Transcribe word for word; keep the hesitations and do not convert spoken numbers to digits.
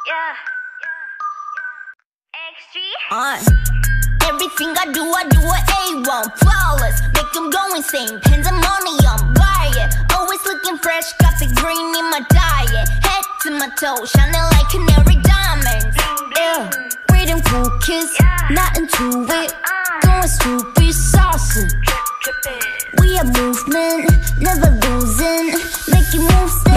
Yeah. X G. On everything I do, I do it A one, flawless. Make them go insane, pandemonium, buy it. Always looking fresh, got the green in my diet. Head to my toe, shining like canary diamonds. Yeah, freedom cool kiss, not into it. Going stupid, saucing. We are movement, never losing. Making moves.